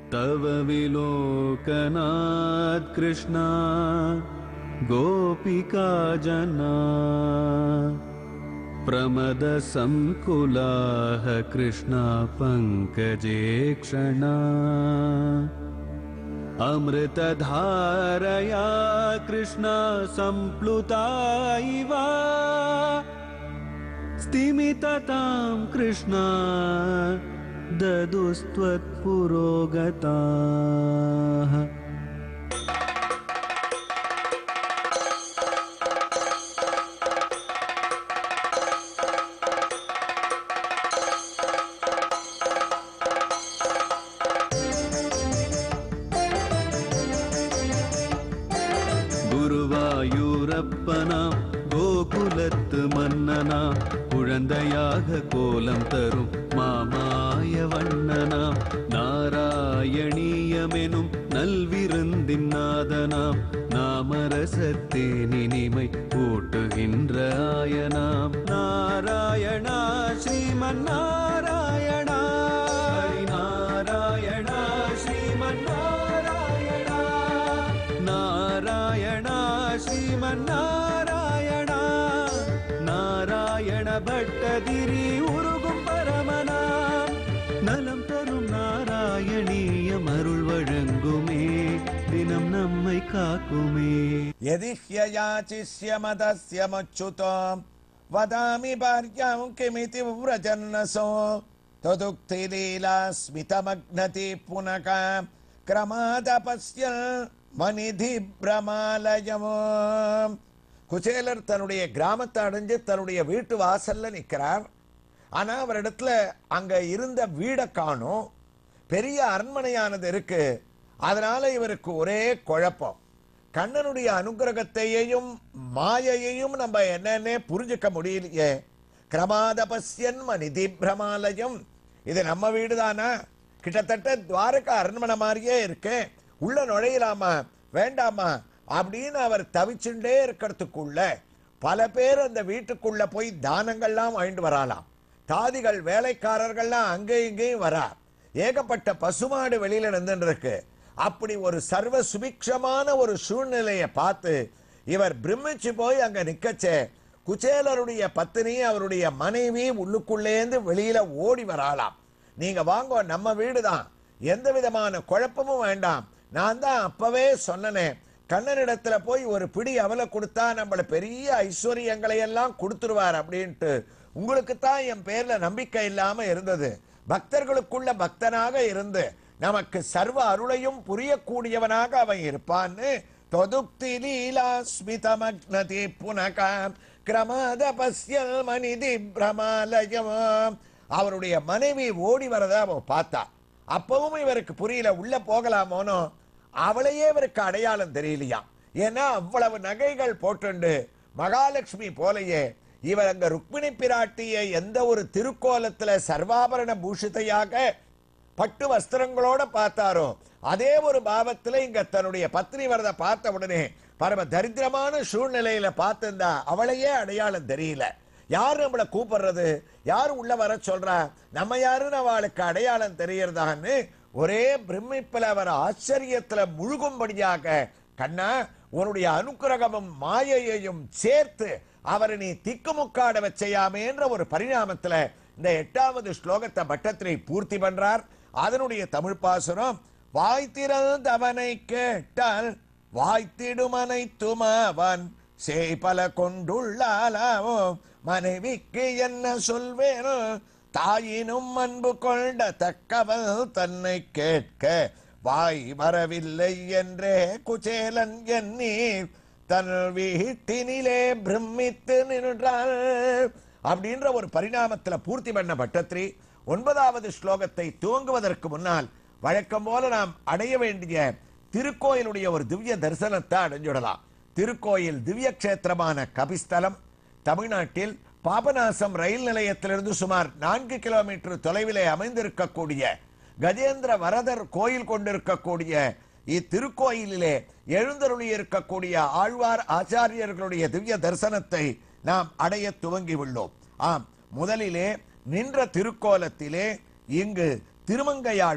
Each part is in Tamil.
तव विलोकनात् कृष्णा गोपिका जना प्रमद संकुलाः कृष्णा पंकजे क्षणा अमृतधारया कृष्णा संप्लुता इव स्तिमिततां कृष्णा ददुस्त्वत्पुरोगताः। குருவாயூரப்பனா கோகுலத்து மன்னனா குழந்தையாக கோலம் தரும் மாமாய வண்ணனாம் நாராயணீயமெனும் நல்விருந்தின் நாதனாம் நாமரசத்தேனினிமை ஊட்டுகின்ற ஆயனாம் நாராயணா ஸ்ரீமன் நாராயணா நாராயணா ஸ்ரீமன் நாராயணா நாராயணா ஸ்ரீமன் நாராயணா நாராயண பட்டதிரி உருகும் பரமனாம் நலம் தரும் நாராயணீயம் அருள் வழங்குமே தினம் நம்மை காக்குமே. யதிஹ்யயாசிஸ்ய மதஸ்ய மச்சுதம் வதாமி பார்யாம் கிமிதி விரஜன்னசோ ததுக்தி லீலா ஸ்மிதமக்னதி புனக கிரமாதபஸ்ய மனிதி பிரமாலயமோ. குச்சேலர் தன்னுடைய கிராமத்தை அடைஞ்சு தன்னுடைய வீட்டு வாசல்ல நிற்கிறார். ஆனா அவரிடத்துல அங்க இருந்த வீடை காணும். பெரிய அரண்மனையானது இருக்கு. அதனால இவருக்கு ஒரே குழப்பம். கண்ணனுடைய அனுகிரகத்தையும் மாயையையும் நம்ம என்னன்னே புரிஞ்சுக்க முடியலையே. கிரமாதபஸ்யன் மனிதி பிரமாலயம், இது நம்ம வீடுதானா? கிட்டத்தட்ட துவாரகா அரண்மனை மாதிரியே இருக்கு. உள்ள நுழையலாமா வேண்டாமா அப்படின்னு அவர் தவிச்சுட்டே இருக்கிறதுக்குள்ள பல பேர் அந்த வீட்டுக்குள்ள போய் தானங்கள்லாம் வாங்கிட்டு வரலாம். தாதிகள் வேலைக்காரர்கள்லாம் அங்கே இங்கேயும் வரா. ஏகப்பட்ட பசுமாடு வெளியில நின்றுருக்கு. அப்படி ஒரு சர்வ சுபிக்ஷமான ஒரு சூழ்நிலையை பார்த்து இவர் பிரமிச்சு போய் அங்க நிக்கச்சே குச்சேலருடைய பத்தினி அவருடைய மனைவி உள்ளுக்குள்ளேந்து வெளியில ஓடி வராலாம். நீங்க வாங்க, நம்ம வீடுதான், எந்த விதமான குழப்பமும் வேண்டாம். நான் தான் அப்பவே சொன்னனே, கண்ணனிடத்துல போய் ஒரு பிடி அவலை கொடுத்தா நம்மள பெரிய ஐஸ்வர்யங்களை எல்லாம் கொடுத்துருவார் அப்படின்ட்டு. உங்களுக்கு தான் என் பேர்ல நம்பிக்கை இல்லாம இருந்தது. பக்தர்களுக்குள்ள பக்தனாக இருந்து நமக்கு சர்வ அருளையும் புரியக்கூடியவனாக அவன் இருப்பான்னு தொதுக்தி லீலா ஸ்மிதமக்னதி புனக கிரமதபஸ்யல் மனிதி பிரமாலயம். அவருடைய மனைவி ஓடி வரதா அவ பார்த்தா. அப்பவும் இவருக்கு புரியல, உள்ள போகலாமோனோ. அவளையே இவருக்கு அடையாளம் தெரியலையா. ஏன்னா அவ்வளவு நகைகள் போட்டுண்டு மகாலட்சுமி போலையே இவர் அங்க ருக்மிணி பிராட்டியை எந்த ஒரு திருக்கோலத்துல சர்வாபரண பூஷிதையாக பட்டு வஸ்திரங்களோட பார்த்தாரோ அதே ஒரு பாவத்துல இங்க தன்னுடைய பத்னி வரத பார்த்த உடனே பரம தரித்திரமான சூழ்நிலையில பார்த்திருந்தா அவளையே அடையாளம் தெரியல. யாரு நம்மளை கூப்பிடுறது, யாரு உள்ள வர சொல்றா, நம்ம யாருன்னு அவளுக்கு அடையாளம் தெரியறதான்னு ஒரே பிரமிப்பில் அவர் ஆச்சரியத்துல முழுகும்படியாக, கண்ணா உன்னுடைய அனுக்கிரகமும் மாயையையும் சேர்த்து அவரை நீ திக்குமுக்காட வச்சையாமேன்ற ஒரு பரிணாமத்துல இந்த 8வது ஸ்லோகத்தை பட்டத்திரை பூர்த்தி பண்றார். அதனுடைய தமிழ் பாசுரம், வாய்த்திறந்தவனை கேட்டால் வாய்த்திடுமனை துமாவன் செய் பல கொண்டுள்ளாலாவோ மனைவிக்கு என்ன சொல்வேனோ தாயினும் அன்பு கொண்ட தக்கவள் தன்னை கேட்க வாய் வரவில்லை என்றே குச்சேலன் எண்ணி தன் வீட்டினிலே பிரமித்து நின்றாள் அப்படின்ற ஒரு பரிணாமத்துல பூர்த்தி பண்ண பட்டத்திரி 9வது ஸ்லோகத்தை துவங்குவதற்கு முன்னால் வழக்கம் போல நாம் அடைய வேண்டிய திருக்கோயிலுடைய ஒரு திவ்ய தரிசனத்தை அடைஞ்சுடலாம். திருக்கோயில் திவ்ய கஷேத்திரமான கபிஸ்தலம் தமிழ்நாட்டில் பாபநாசம் ரயில் நிலையத்திலிருந்து சுமார் 4 கிலோமீட்டர் தொலைவிலே அமைந்திருக்கக்கூடிய கஜேந்திர வரதர் கோயில் கொண்டிருக்கக்கூடிய இத்திருக்கோயிலிலே எழுந்தருளி இருக்கக்கூடிய ஆழ்வார் ஆச்சாரியர்களுடைய திவ்ய தரிசனத்தை நாம் அடைய துவங்கி உள்ளோம். ஆம், முதலிலே நின்ற திருக்கோலத்திலே இங்கு திருமங்கையாழ்வார்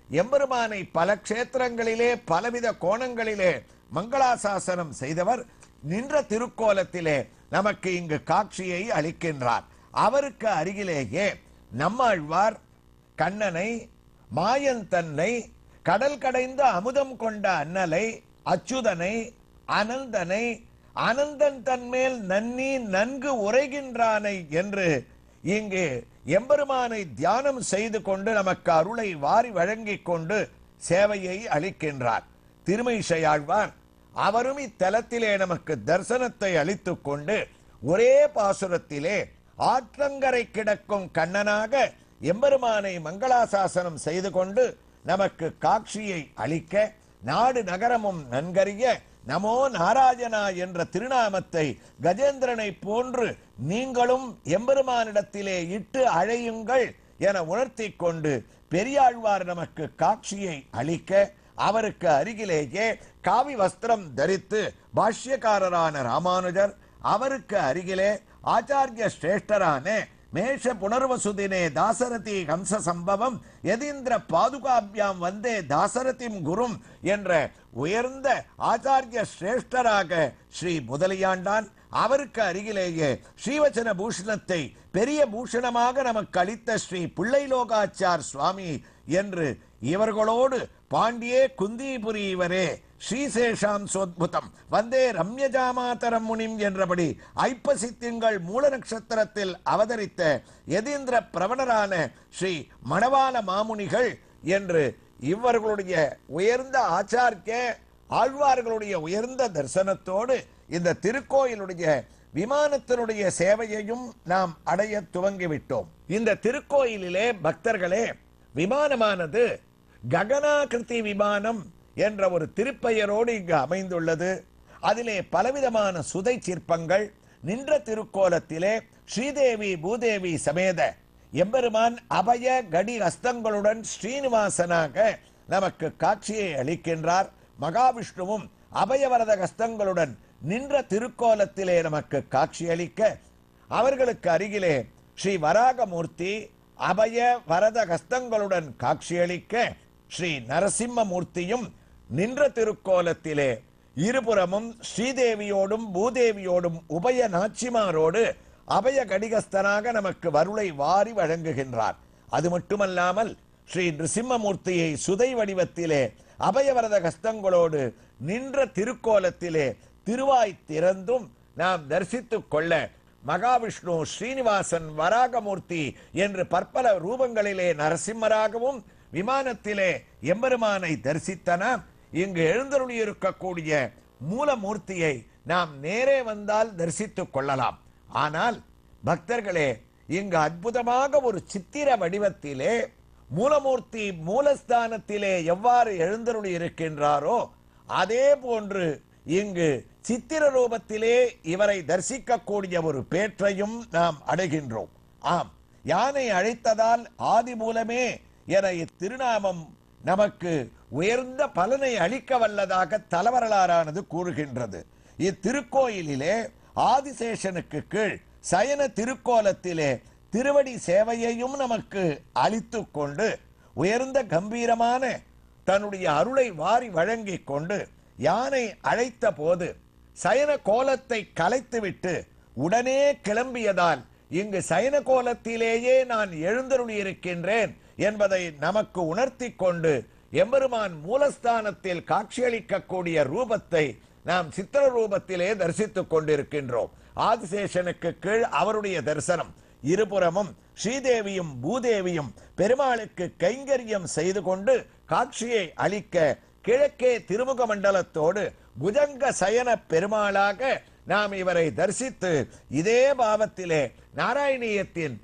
எம்பெருமானை பல க்ஷேத்திரங்களிலே பலவித கோணங்களிலே மங்களாசாசனம் செய்தவர் நின்ற திருக்கோலத்திலே நமக்கு இங்கு காட்சியை அளிக்கின்றார். அவருக்கு அருகிலேயே நம்மாழ்வார் கண்ணனை, மாயன் தன்னை, கடல் கடைந்த அமுதம் கொண்ட அண்ணலை, அச்சுதனை, அனந்தனை, அனந்தன் தன்மேல் நன்னி நன்கு உரைகின்றானை என்று இங்கு எம்பெருமானை தியானம் செய்து கொண்டு நமக்கு அருளை வாரி வழங்கிக் கொண்டு சேவையை அளிக்கின்றார். திருமழிசையாழ்வார் அவரும் இத்தலத்திலே நமக்கு தரிசனத்தை அளித்துக் கொண்டு ஒரே பாசுரத்திலே ஆற்றங்கரை கிடக்கும் கண்ணனாக எம்பெருமானை மங்களாசாசனம் செய்து கொண்டு நமக்கு காட்சியை அளிக்க, நாடு நகரமும் நன்கறிய நமோ நாராயணா என்ற திருநாமத்தை கஜேந்திரனை போன்று நீங்களும் எம்பெருமானிடத்திலே இட்டு அழையுங்கள் என உணர்த்தி கொண்டு பெரியாழ்வார் நமக்கு காட்சியை அளிக்க, அவருக்கு அருகிலேயே காவி வஸ்திரம் தரித்து பாஷ்யக்காரரான ராமானுஜர், அவருக்கு அருகிலே ஆச்சாரிய சிரேஷ்டரான மேஷ புனர்வசுதினே தாசரதி ஹம்ச சம்பவம் யதீந்திர பாதுகாபியாம் வந்தே தாசரதிம் குரும் என்ற உயர்ந்த ஆச்சாரிய சிரேஷ்டராக ஸ்ரீ முதலியாண்டான், அவருக்கு அருகிலேயே ஸ்ரீவச்சன பூஷணத்தை பெரிய பூஷணமாக நமக்கு அளித்த ஸ்ரீ பிள்ளைலோகாச்சார் சுவாமி என்று இவர்களோடு பாண்டியே குந்தீபுரி இவரே ஸ்ரீசேஷாம் சோத்புதம் வந்தே ரம்யஜாமாதரம் முனிம் என்றபடி ஐப்பசி திங்கள் மூல நட்சத்திரத்தில் அவதரித்த யதீந்திர பிரவணரான ஸ்ரீ மணவாள மாமுனிகள் என்று இவர்களுடைய உயர்ந்த ஆச்சாரிய ஆழ்வார்களுடைய உயர்ந்த தரிசனத்தோடு இந்த திருக்கோயிலுடைய விமானத்தினுடைய சேவையையும் நாம் அடைய துவங்கிவிட்டோம். இந்த திருக்கோயிலிலே பக்தர்களே, விமானமானது ககனாகிருதி விமானம் என்ற ஒரு திருப்பெயரோடு இங்கு அமைந்துள்ளது. அதிலே பலவிதமான சுதை சிற்பங்கள், நின்ற திருக்கோலத்திலே ஸ்ரீதேவி பூதேவி சமேத எம்பெருமான் அபய கடி ஹஸ்தங்களுடன் ஸ்ரீனிவாசனாக நமக்கு காட்சியை அளிக்கின்றார். மகாவிஷ்ணுவும் அபயவரத ஹஸ்தங்களுடன் நின்ற திருக்கோலத்திலே நமக்கு காட்சியளிக்க, அவர்களுக்கு அருகிலே ஸ்ரீ வராகமூர்த்தி அபய வரத ஹஸ்தங்களுடன் காட்சியளிக்க, ஸ்ரீ நரசிம்மமூர்த்தியும் நின்ற திருக்கோலத்திலே இருபுறமும் ஸ்ரீதேவியோடும் பூதேவியோடும் உபய நாச்சிமாரோடு அபய கடிகஸ்தனாக நமக்கு வருளை வாரி வழங்குகின்றார். அது மட்டுமல்லாமல் ஸ்ரீ நிருசிம்மமூர்த்தியை சுதை வடிவத்திலே அபயவரத ஹஸ்தங்களோடு நின்ற திருக்கோலத்திலே திருவாய் திறந்தும் நாம் தரிசித்துக் கொள்ள, மகாவிஷ்ணு, ஸ்ரீனிவாசன், வராகமூர்த்தி என்று பற்பல ரூபங்களிலே நரசிம்மராகவும் விமானத்திலே எம்பெருமானை தரிசித்தன. இங்கு எழுந்தருளி இருக்கக்கூடிய மூலமூர்த்தியை நாம் நேரே வந்தால் தரிசித்துக் கொள்ளலாம். ஆனால் பக்தர்களே, இங்கு அற்புதமாக ஒரு சித்திர வடிவத்திலே மூலமூர்த்தி மூலஸ்தானத்திலே எவ்வாறு எழுந்தருளி இருக்கின்றாரோ அதே போன்று இங்கு சித்திர ரூபத்திலே இவரை தரிசிக்கக்கூடிய ஒரு பேற்றையும் நாம் அடைகின்றோம். ஆம், யானை அழைத்ததால் ஆதி மூலமே என இத்திருநாமம் நமக்கு உயர்ந்த பலனை அளிக்க வல்லதாக தலவரலாறானது கூறுகின்றது. இத்திருக்கோயிலிலே ஆதிசேஷனுக்கு கீழ் சயன திருக்கோலத்திலே திருவடி சேவையையும் நமக்கு அளித்துக் கொண்டு உயர்ந்த கம்பீரமான தன்னுடைய அருளை வாரி வழங்கிக் கொண்டு யானை அழைத்த போது சயன கோலத்தை கலைத்துவிட்டு உடனே கிளம்பியதால் இங்கு சயன கோலத்திலேயே நான் எழுந்தருளி இருக்கின்றேன் என்பதை நமக்கு உணர்த்தி கொண்டு எம்பெருமான் மூலஸ்தானத்தில் காட்சியளிக்கக்கூடிய ரூபத்தை நாம் சித்திர ரூபத்திலே தரிசித்துக் கொண்டிருக்கின்றோம். ஆதிசேஷனுக்கு கீழ் அவருடைய தரிசனம், இருபுறமும் ஸ்ரீதேவியும் பூதேவியும் பெருமாளுக்கு கைங்கரியம் செய்து கொண்டு காட்சியை அளிக்க, கிழக்கே திருமுக மண்டலத்தோடு புஜங்க சயன பெருமாளாக நாம் இவரை தரிசித்து இதே பாவத்திலே நாராயணியத்தின்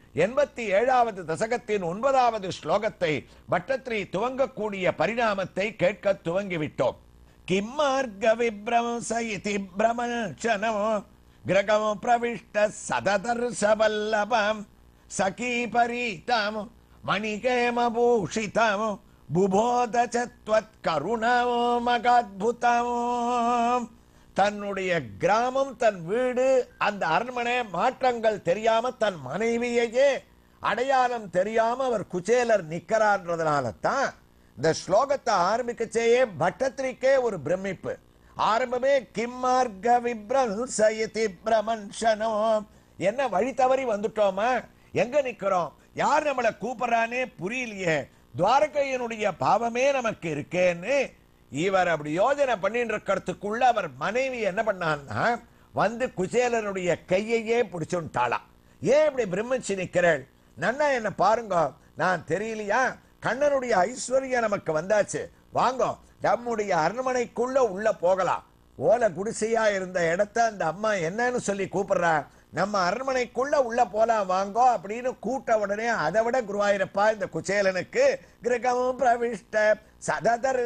87வது தசகத்தின் 9வது ஸ்லோகத்தை பட்டத்ரி துவங்கக்கூடிய பரிணாமத்தை கேட்க துவங்கிவிட்டோம். கிம்மார்க விப்ரம்ச இதி பிரமணனோ கிரகம் பிரவிஷ்ட சததர்ஷவல்லபம் சகீபரீதம் மணிகேமபூஷிதம் புபோதசத்வத் கருணமோ மகாத்புதம். தன்னுடைய கிராமம், தன் வீடு, அந்த அரண்மனை மாற்றங்கள் தெரியாம தன் மனைவியையே அடையாளம் தெரியாம அவர் குச்சேலர் நிக்கிறான்றதுனால தான் இந்த ஸ்லோகத்தை ஆரம்பிக்கச்சேயே பட்டத்திரிக்கே ஒரு பிரமிப்பு. ஆரம்பமே கிம்மார்க விப்ரம்சயதி பிரமன்ஷனோ, என்ன வழி தவறி வந்துட்டோமா, எங்க நிக்கிறோம், யார் நம்மளை கூப்பிடுறானே புரியலையே, துவாரகையினுடைய பாவமே நமக்கு இருக்கேன்னு இவர் அப்படி யோஜனை பண்ணிட்டு இருக்கிறதுக்குள்ள அவர் மனைவி என்ன பண்ணான்னா வந்து குசேலனுடைய கையையே பிடிச்சுட்டாளாம். ஏன் இப்படி பிரமிச்சு நிக்கிறேள், நன்னா என்ன பாருங்க, நான் தெரியலையா, கண்ணனுடைய ஐஸ்வர்யம் நமக்கு வந்தாச்சு, வாங்கோ நம்முடைய அரண்மனைக்குள்ள உள்ள போகலாம். ஓலை குடிசையா இருந்த இடத்த அந்த அம்மா என்னன்னு சொல்லி கூப்பிடுறா, நம்ம அரண்மனைக்குள்ள உள்ள போலாம் வாங்கோ அப்படின்னு கூட்ட உடனே அதை விட குருவாயிரப்பா இந்த குச்சேலனுக்கு கிரகம் பிரவிஷ்ட சததர்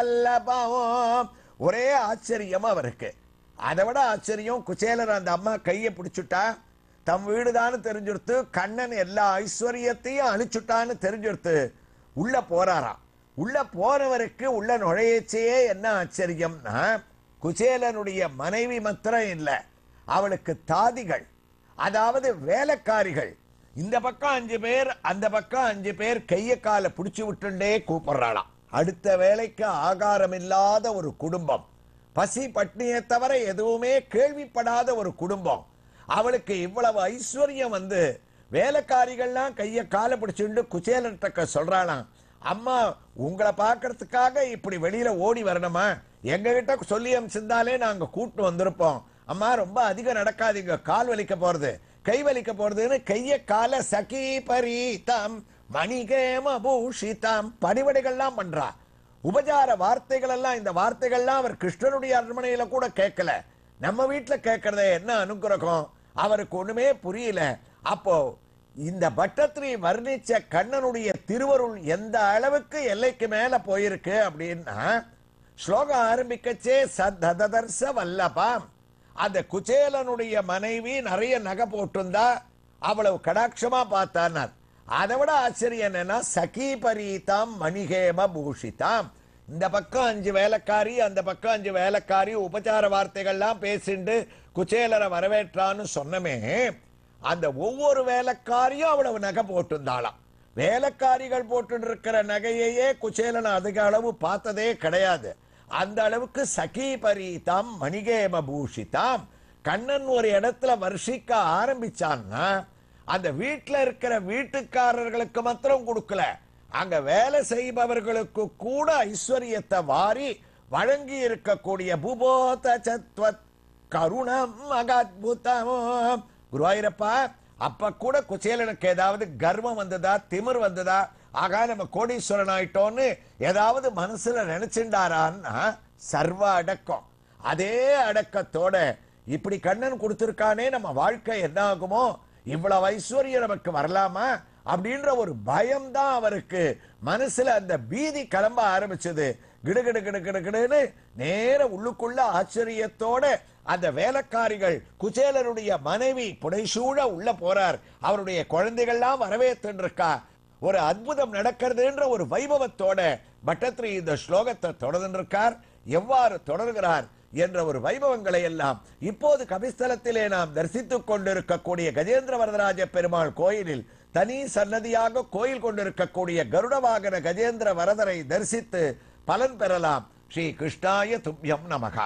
சவல்லபாவம் ஒரே ஆச்சரியம் அவருக்கு. அதை விட ஆச்சரியம், குச்சேலன் அந்த அம்மா கையை பிடிச்சுட்டா, தம் வீடுதான்னு தெரிஞ்சுடுத்து, கண்ணன் எல்லா ஐஸ்வர்யத்தையும் அழிச்சுட்டான்னு தெரிஞ்சுடுத்து உள்ள போறாராம். உள்ள போனவருக்கு உள்ள நுழையச்சே என்ன ஆச்சரியம்னா, குச்சேலனுடைய மனைவி மாத்திரம் இல்லை, அவளுக்கு தாதிகள், அதாவது வேலைக்காரிகள், இந்த பக்கம் 5 பேர் அந்த பக்கம் 5 பேர் கைய காலை பிடிச்சு விட்டுண்டே கூப்பிடுறாளாம். அடுத்த வேலைக்கு ஆகாரம் இல்லாத ஒரு குடும்பம், பசி பட்னியை தவிர எதுவுமே கேள்விப்படாத ஒரு குடும்பம், அவளுக்கு இவ்வளவு ஐஸ்வர்யம் வந்து வேலைக்காரிகள்லாம் கைய காலை பிடிச்சுண்டு குச்சேலன்ட்ட சொல்றாளாம், அம்மா உங்களை பார்க்கறதுக்காக இப்படி வெளியில ஓடி வரணுமா, எங்க கிட்ட சொல்லி அமிச்சிருந்தாலே நாங்க கூட்டு வந்திருப்போம், அம்மா ரொம்ப அதிகம் நடக்காதீங்க, கால் வலிக்க போறது கை வலிக்க போறதுன்னு கைய கால சகி பரீதம் மணிகேம பூஷிதம் பணிவடைகள்லாம் பண்றா. உபச்சார வார்த்தைகள் எல்லாம், இந்த வார்த்தைகள்லாம் அவர் கிருஷ்ணனுடைய அரண்மனையில கூட கேட்கல, நம்ம வீட்டுல கேட்கறத என்ன அனுகிரகம் அவருக்கு ஒண்ணுமே புரியல. அப்போ இந்த பட்டத்திரி வர்ணிச்ச கண்ணனுடைய திருவருள் எந்த அளவுக்கு எல்லைக்கு மேல போயிருக்கு அப்படின்னா, ஸ்லோகம் ஆரம்பிக்கச்சே சததர்ச வல்லபாம், அந்த குச்சேலனுடைய மனைவி நிறைய நகை போட்டுந்தா, அவ்வளவு கடாட்சமா பார்த்தார். அதை விட ஆச்சரியம் என்னன்னா சகி பரீதாம் மணிகேம பூஷிதாம், இந்த பக்கம் 5 வேலைக்காரி அந்த பக்கம் 5 வேலைக்காரி உபச்சார வார்த்தைகள்லாம் பேசிண்டு குச்சேலரை வரவேற்றான்னு சொன்னமே, அந்த ஒவ்வொரு வேலைக்காரியும் அவ்வளவு நகை போட்டுந்தாளாம். வேலைக்காரிகள் போட்டு இருக்கிற நகையையே குச்சேலன் அதிக அளவு பார்த்ததே கிடையாது. அந்த அளவுக்கு சகி பரீதாம் மணிகேம பூஷிதாம். கண்ணன் ஒரு இடத்துல வர்ஷிக்க ஆரம்பிச்சான்னா அந்த வீட்டுல இருக்கிற வீட்டுக்காரர்களுக்கு மாத்திரம் கொடுக்கல, அங்க வேலை செய்பவர்களுக்கு கூட ஐஸ்வர்யத்தை வாரி வழங்கி இருக்கக்கூடிய பூபோத சத்வத் கருணம் அகத்புதம். குருவாயிரப்பா, அப்ப கூட குச்சேலனுக்கு ஏதாவது கர்வம் வந்ததா, திமிர் வந்ததா, ஆகா நம்ம கோடீஸ்வரன் ஆயிட்டோன்னு ஏதாவது மனசுல நினைச்சுட்டாரான்னா சர்வ அடக்கம். அதே அடக்கத்தோட இப்படி கண்ணன் கொடுத்திருக்கானே, நம்ம வாழ்க்கை என்ன ஆகுமோ, இவ்வளவு ஐஸ்வர்யம் நமக்கு வரலாமா அப்படின்ற ஒரு பயம்தான் அவருக்கு மனசுல அந்த பீதி கிளம்ப ஆரம்பிச்சது. கிடுகிடு கிடுகிடுன்னு நேர உள்ளுக்குள்ள ஆச்சரியத்தோட அந்த வேலைக்காரிகள் குச்சேலருடைய மனைவி புடைசூழ உள்ள போறார். அவருடைய குழந்தைகள்லாம் வரவேற்று இருக்கா. ஒரு அற்புதம் நடக்கிறதுன்ற ஒரு வைபவத்தோட பட்டத்திரி இந்த ஸ்லோகத்தை தொடர்ந்திருக்கார். எவ்வாறு தொடர்கிறார் என்ற ஒரு வைபவங்களை எல்லாம் இப்போது கபிஸ்தலத்திலே நாம் தரிசித்துக் கொண்டிருக்கக்கூடிய கஜேந்திர வரதராஜ பெருமாள் கோயிலில் தனி சன்னதியாக கோயில் கொண்டிருக்கக்கூடிய கருட வாகன கஜேந்திர வரதரை தரிசித்து பலன் பெறலாம். ஸ்ரீ கிருஷ்ணாய துப்யம் நமகா.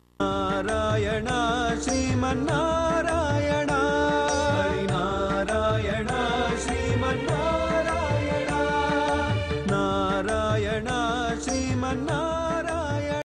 நாராயணா ஸ்ரீமன் நாராயணா, நாராயணா ஸ்ரீமன் நாராயணா, நாராயணா ஸ்ரீமன் நாராயணா.